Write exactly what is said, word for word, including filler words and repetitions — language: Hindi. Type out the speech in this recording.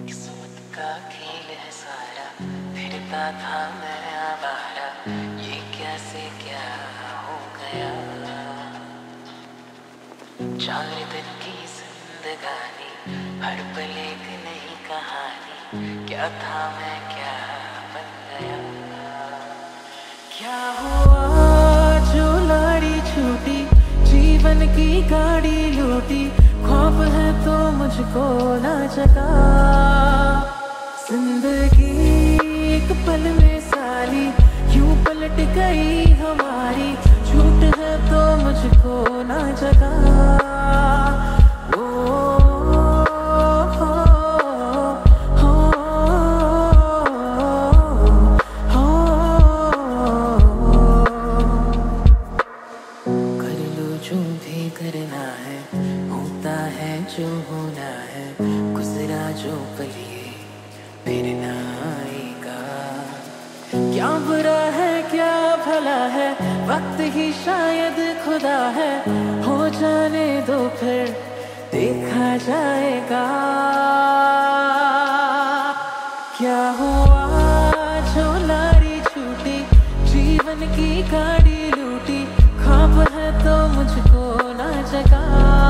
किस्मत का खेल है सारा, फिरता था मैं आवारा, ये कैसे क्या हो गया। चार दिन की जिंदगानी, हर पल एक नई कहानी, क्या था मैं क्या बन गया। क्या हुआ जो लाड़ी छूटी, जीवन की गाड़ी लूटी, ख्वाब है तो मुझको ना जगा। जिंदगी एक पल में साली यूं पलट गई हमारी, झूठ है तो मुझको ना जगा। ओ, हो, हो, हो, कर लो जो भी करना है, होता है जो होना है, गुजरा जो पल ये फिर ना आएगा। क्या बुरा है क्या भला है, वक्त ही शायद खुदा है, हो जाने दो फिर देखा जाएगा। क्या हुआ जो लाड़ी छूटी, जीवन की गाड़ी लूटी, ख्वाब है तो मुझको ना जगा।